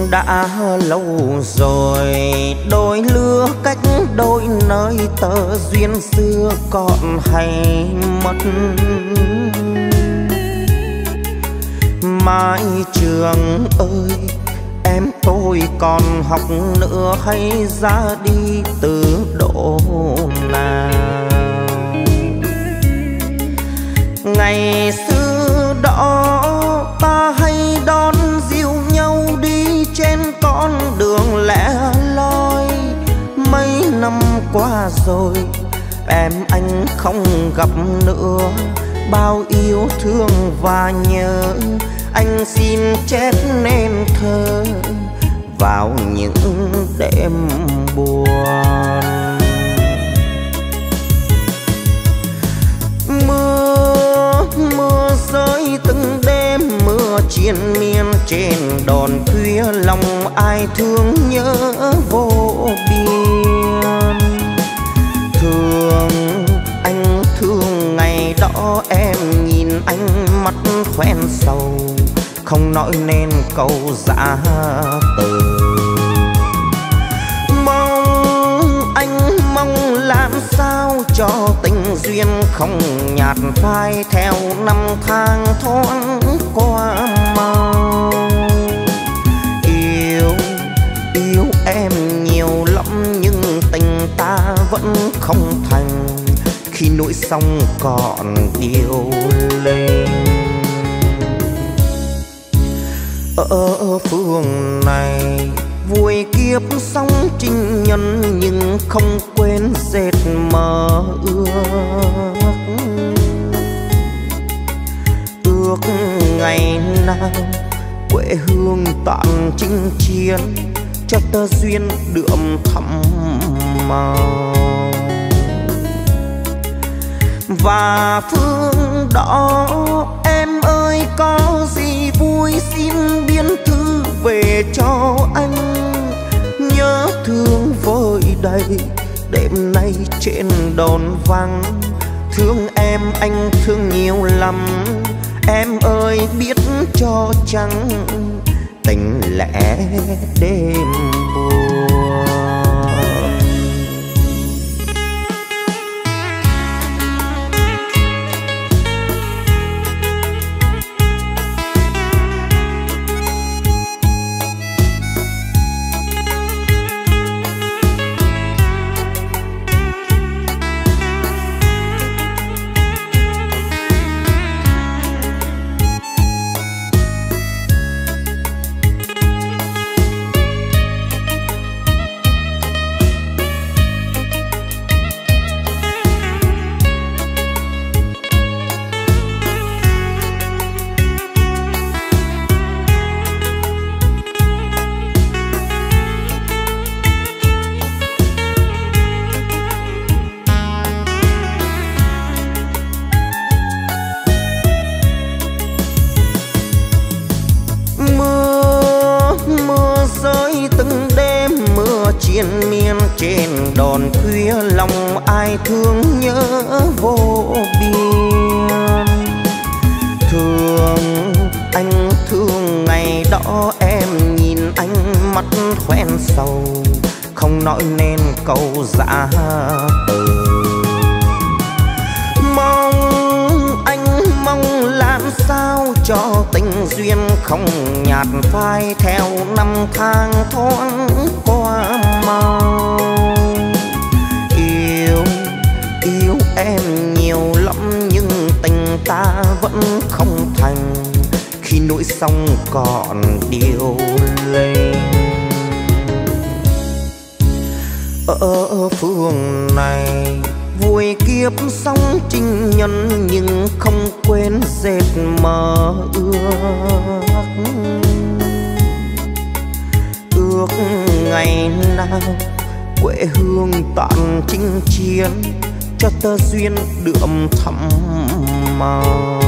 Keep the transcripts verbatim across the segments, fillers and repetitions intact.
Đã lâu rồi đôi lứa cách đôi nơi, tơ duyên xưa còn hay mất. Mái trường ơi, em tôi còn học nữa hay ra đi từ độ nào? Ngày xưa đó ta hay đón dìu nhau đi trên con đường lẻ loi. Mấy năm qua rồi em anh không gặp nữa, bao yêu thương và nhớ anh xin chép nên thơ vào những đêm buồn. Mưa mưa rơi từng đêm, mưa triền miên trên đòn khuya, lòng ai thương nhớ vô biên. Thương anh thương ngày đó em nhìn anh mắt khoen sầu, không nói nên câu giã từ. Mong anh mong làm sao cho tình duyên không nhạt phai, theo năm tháng thoáng qua mau. Yêu yêu em nhiều lắm nhưng tình ta vẫn không thành, khi nỗi sông còn điêu lên. Ở phương này vui kiếp sống trinh nhân, nhưng không quên dệt mơ ước. Ước ngày nào quê hương tàn chinh chiến, cho tơ duyên đượm thắm màu. Và phương đó em ơi, có gì vui xin biên thư về cho anh. Nhớ thương vơi đầy đêm nay trên đồn vắng, thương em anh thương nhiều lắm. Em ơi biết cho chăng tình lẽ đêm buồn. Triền miên trên đòn khuya, lòng ai thương nhớ vô biên. Thương anh thương ngày đó em nhìn anh mắt khoen sầu, không nói nên câu giã từ. Mong anh mong làm sao cho tình duyên không nhạt phai, theo năm tháng thoáng qua mau. Yêu yêu em nhiều lắm nhưng tình ta vẫn không thành, khi nỗi sông còn điêu lên. Ở phương này vui kiếp sống trinh nhân, nhưng không quên dệt mơ ước. Ước ngày nào quê hương tàn chinh chiến, cho tơ duyên đượm thắm màu.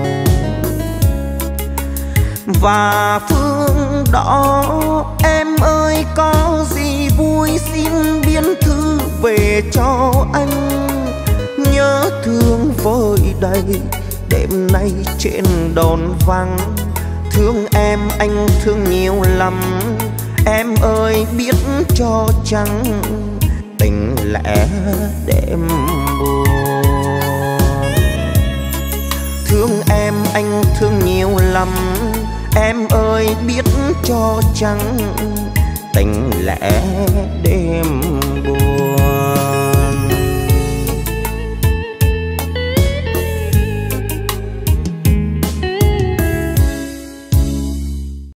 Và phương đó em ơi, có gì vui xin biên thư về cho anh. Nhớ thương vơi đầy đêm nay trên đồn vắng, Thương em anh thương nhiều lắm, em ơi biết cho chăng tình lẽ đêm buồn. Thương em anh thương nhiều lắm, em ơi biết cho chăng tình lẽ đêm